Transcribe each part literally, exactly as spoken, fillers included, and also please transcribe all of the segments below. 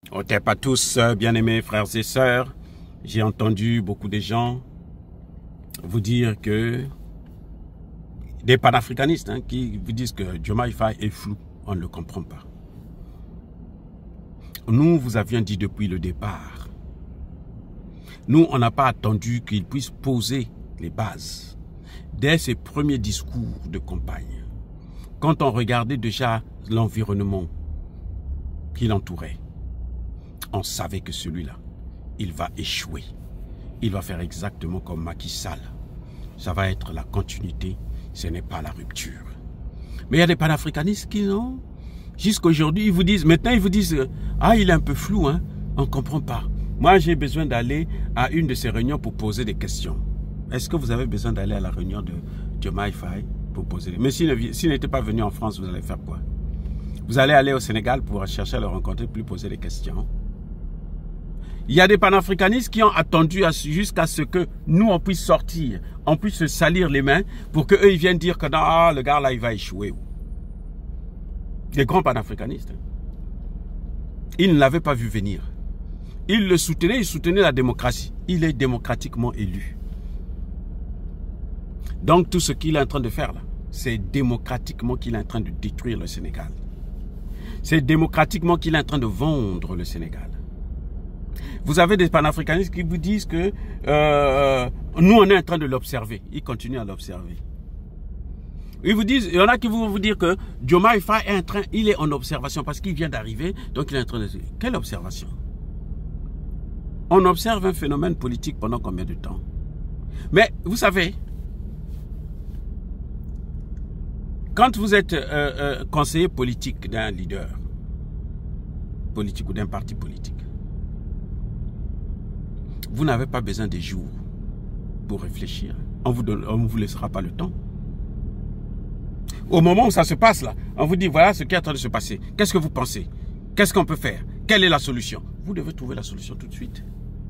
On n'est pas tous bien-aimés frères et sœurs. J'ai entendu beaucoup de gens vous dire que des panafricanistes hein, qui vous disent que Diomaye Faye est flou, on ne le comprend pas. Nous vous avions dit depuis le départ. Nous, on n'a pas attendu qu'il puisse poser les bases. Dès ses premiers discours de campagne, quand on regardait déjà l'environnement qui l'entourait, on savait que celui-là, il va échouer. Il va faire exactement comme Macky Sall. Ça va être la continuité, ce n'est pas la rupture. Mais il y a des panafricanistes qui non. Jusqu'aujourd'hui, ils vous disent, maintenant ils vous disent, ah il est un peu flou, hein, on ne comprend pas. Moi j'ai besoin d'aller à une de ces réunions pour poser des questions. Est-ce que vous avez besoin d'aller à la réunion de Diomaye Faye pour poser des... Mais s'il s'il n'était pas venu en France, vous allez faire quoi? Vous allez aller au Sénégal pour chercher à le rencontrer, puis poser des questions. Il y a des panafricanistes qui ont attendu jusqu'à ce que nous, on puisse sortir, on puisse se salir les mains pour qu'eux, ils viennent dire que non, ah, le gars là, il va échouer. Des grands panafricanistes. Ils ne l'avaient pas vu venir. Ils le soutenaient, ils soutenaient la démocratie. Il est démocratiquement élu. Donc tout ce qu'il est en train de faire là, c'est démocratiquement qu'il est en train de détruire le Sénégal. C'est démocratiquement qu'il est en train de vendre le Sénégal. Vous avez des panafricanistes qui vous disent que euh, nous, on est en train de l'observer. Ils continuent à l'observer. Ils vous disent, il y en a qui vont vous dire que Diomaye Faye est en train, il est en observation parce qu'il vient d'arriver, donc il est en train de... Quelle observation? On observe un phénomène politique pendant combien de temps? Mais vous savez, quand vous êtes euh, euh, conseiller politique d'un leader politique ou d'un parti politique, vous n'avez pas besoin des jours pour réfléchir. On ne vous laissera pas le temps. Au moment où ça se passe là, on vous dit voilà ce qui est en train de se passer. Qu'est-ce que vous pensez? Qu'est-ce qu'on peut faire? Quelle est la solution? Vous devez trouver la solution tout de suite.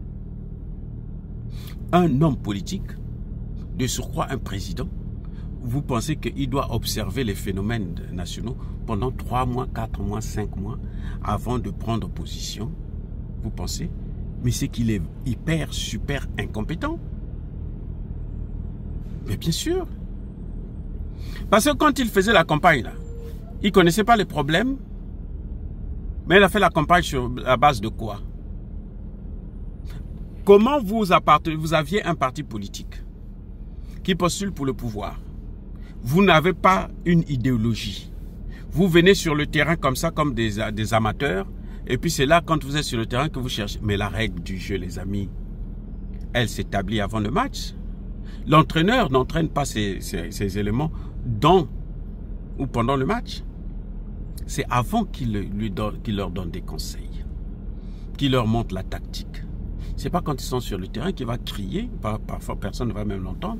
Un homme politique, de surcroît un président, vous pensez qu'il doit observer les phénomènes nationaux pendant trois mois, quatre mois, cinq mois avant de prendre position? Vous pensez? Mais c'est qu'il est hyper, super incompétent. Mais bien sûr. Parce que quand il faisait la campagne, là, il ne connaissait pas les problèmes. Mais il a fait la campagne sur la base de quoi? Comment vous appartenez, vous aviez un parti politique qui postule pour le pouvoir. Vous n'avez pas une idéologie. Vous venez sur le terrain comme ça, comme des, des amateurs. Et puis c'est là, quand vous êtes sur le terrain, que vous cherchez. Mais la règle du jeu, les amis, elle s'établit avant le match. L'entraîneur n'entraîne pas ces, ces, ces éléments dans ou pendant le match. C'est avant qu'il lui donne, qu'il leur donne des conseils, qu'il leur montre la tactique. C'est pas quand ils sont sur le terrain qu'il va crier. Parfois, personne ne va même l'entendre.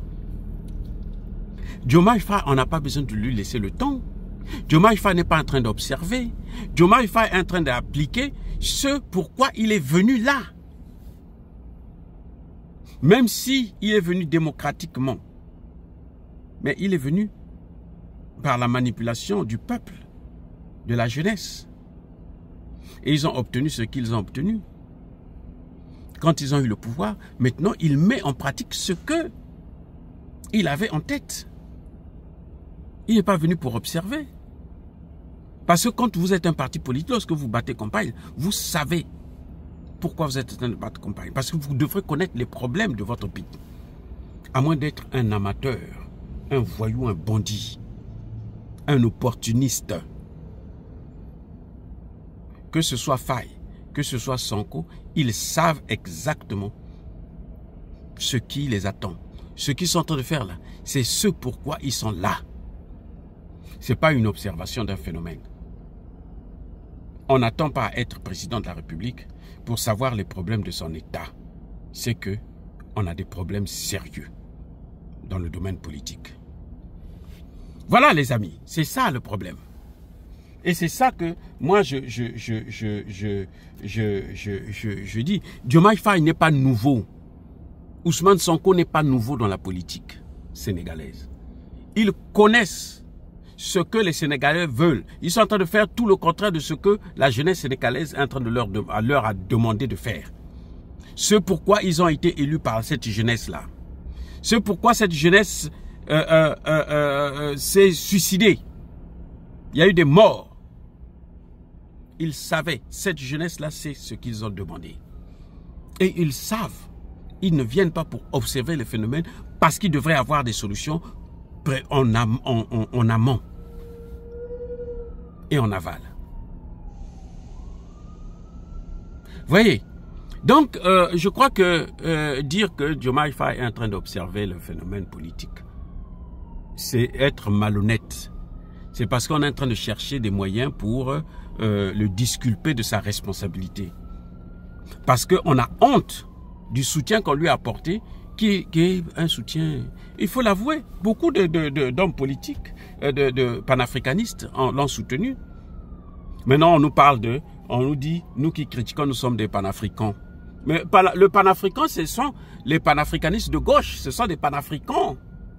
Diomaye Faye, on n'a pas besoin de lui laisser le temps. Diomaye Faye n'est pas en train d'observer. Diomaye Faye est en train d'appliquer ce pourquoi il est venu là. Même si il est venu démocratiquement. Mais il est venu par la manipulation du peuple, de la jeunesse. Et ils ont obtenu ce qu'ils ont obtenu. Quand ils ont eu le pouvoir, maintenant il met en pratique ce que il avait en tête. Il n'est pas venu pour observer. Parce que quand vous êtes un parti politique, lorsque vous battez campagne, vous savez pourquoi vous êtes en train de battre campagne. Parce que vous devrez connaître les problèmes de votre pays. À moins d'être un amateur, un voyou, un bandit, un opportuniste. Que ce soit Faye, que ce soit Sonko, ils savent exactement ce qui les attend. Ce qu'ils sont en train de faire là, c'est ce pourquoi ils sont là. Ce n'est pas une observation d'un phénomène. On n'attend pas à être président de la République pour savoir les problèmes de son État. C'est que on a des problèmes sérieux dans le domaine politique. Voilà les amis, c'est ça le problème. Et c'est ça que moi je, je, je, je, je, je, je, je, je dis. Diomaye Faye n'est pas nouveau. Ousmane Sonko n'est pas nouveau dans la politique sénégalaise. Ils connaissent ce que les Sénégalais veulent. Ils sont en train de faire tout le contraire de ce que la jeunesse sénégalaise est en train de leur, de, leur a demandé de faire. Ce pourquoi ils ont été élus par cette jeunesse-là. Ce pourquoi cette jeunesse euh, euh, euh, euh, s'est suicidée. Il y a eu des morts. Ils savaient, cette jeunesse-là, c'est ce qu'ils ont demandé. Et ils savent. Ils ne viennent pas pour observer le phénomène parce qu'ils devraient avoir des solutions en, am en, en, en amont et en aval. Voyez, donc euh, je crois que euh, dire que Diomaye Faye est en train d'observer le phénomène politique, c'est être malhonnête. C'est parce qu'on est en train de chercher des moyens pour euh, le disculper de sa responsabilité. Parce qu'on a honte du soutien qu'on lui a apporté, qui, qui est un soutien, il faut l'avouer, beaucoup de, de, de, d'hommes politiques, de, de panafricanistes l'ont soutenu. Maintenant, on nous parle de, on nous dit, nous qui critiquons, nous sommes des panafricains. Mais le panafricain, ce sont les panafricanistes de gauche, ce sont des panafricains.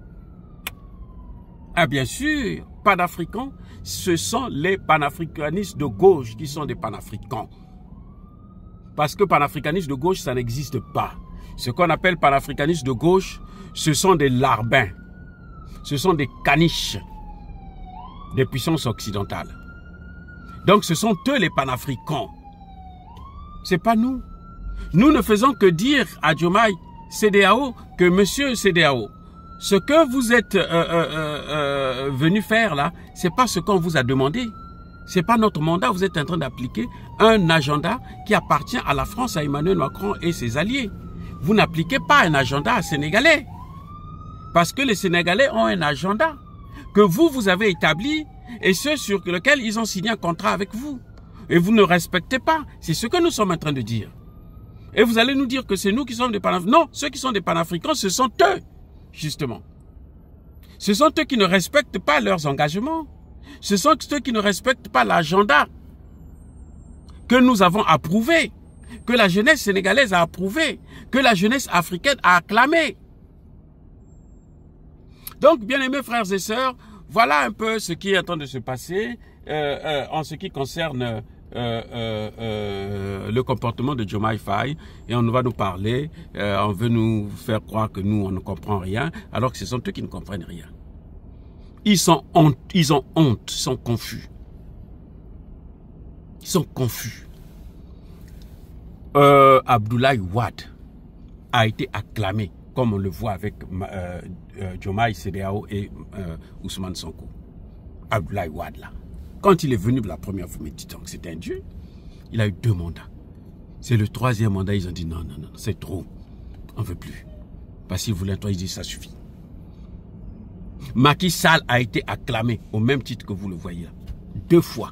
Ah bien sûr, panafricains, ce sont les panafricanistes de gauche qui sont des panafricains. Parce que panafricanistes de gauche, ça n'existe pas. Ce qu'on appelle panafricanistes de gauche, ce sont des larbins. Ce sont des caniches des puissances occidentales. Donc ce sont eux les panafricains. C'est pas nous. Nous ne faisons que dire à Diomaye C D A O que monsieur C D A O, ce que vous êtes euh, euh, euh, venu faire là, c'est pas ce qu'on vous a demandé. C'est pas notre mandat. Vous êtes en train d'appliquer un agenda qui appartient à la France, à Emmanuel Macron et ses alliés. Vous n'appliquez pas un agenda sénégalais. Parce que les Sénégalais ont un agenda que vous, vous avez établi et ceux sur lequel ils ont signé un contrat avec vous. Et vous ne respectez pas. C'est ce que nous sommes en train de dire. Et vous allez nous dire que c'est nous qui sommes des panafricains. Non, ceux qui sont des panafricains, ce sont eux, justement. Ce sont eux qui ne respectent pas leurs engagements. Ce sont ceux qui ne respectent pas l'agenda que nous avons approuvé, que la jeunesse sénégalaise a approuvé, que la jeunesse africaine a acclamé. Donc, bien-aimés frères et sœurs, voilà un peu ce qui est en train de se passer euh, euh, en ce qui concerne euh, euh, euh, le comportement de Diomaye Faye. Et on va nous parler, euh, on veut nous faire croire que nous, on ne comprend rien, alors que ce sont eux qui ne comprennent rien. Ils sont honte, ils ont honte, ils sont confus. Ils sont confus. Euh, Abdoulaye Wade a été acclamé, comme on le voit avec euh, euh, Diomaye C D A O et euh, Ousmane Sonko. Abdoulaye Wade, là. Quand il est venu pour la première fois, mais dis donc, c'est un dieu. Il a eu deux mandats. C'est le troisième mandat, ils ont dit non, non, non, c'est trop. On ne veut plus. Parce qu'ils voulaient un toit, ils disent ça suffit. Macky Sall a été acclamé au même titre que vous le voyez là. Deux fois.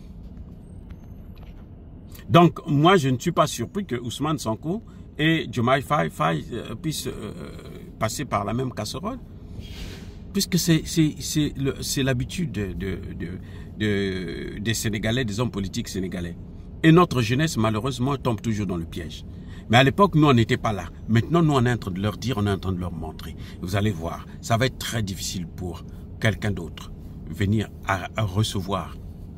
Donc, moi, je ne suis pas surpris que Ousmane Sonko et Diomaye Faye, Faye euh, puissent euh, passer par la même casserole. Puisque c'est l'habitude de, de, de, de, des Sénégalais, des hommes politiques sénégalais. Et notre jeunesse, malheureusement, tombe toujours dans le piège. Mais à l'époque, nous, on n'était pas là. Maintenant, nous, on est en train de leur dire, on est en train de leur montrer. Vous allez voir, ça va être très difficile pour quelqu'un d'autre venir à, à recevoir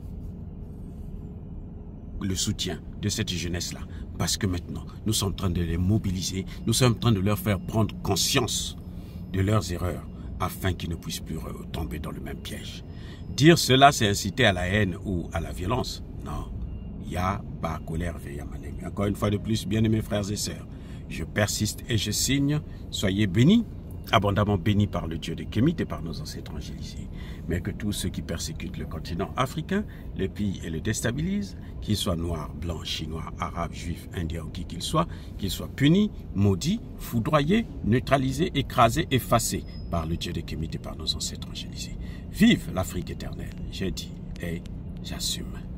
le soutien de cette jeunesse-là. Parce que maintenant, nous sommes en train de les mobiliser, nous sommes en train de leur faire prendre conscience de leurs erreurs afin qu'ils ne puissent plus tomber dans le même piège. Dire cela, c'est inciter à la haine ou à la violence. Non. Il y a pas colère veille à maner. Encore une fois de plus, bien-aimés frères et sœurs, je persiste et je signe. Soyez bénis, abondamment bénis par le Dieu de Kémite et par nos ancêtres angélisés. Mais que tous ceux qui persécutent le continent africain, le pillent et le déstabilisent, qu'ils soient noirs, blancs, chinois, arabes, juifs, indiens ou qui qu'ils soient, qu'ils soient punis, maudits, foudroyés, neutralisés, écrasés, effacés par le Dieu de Kémite et par nos ancêtres angélisés. Vive l'Afrique éternelle, j'ai dit et j'assume.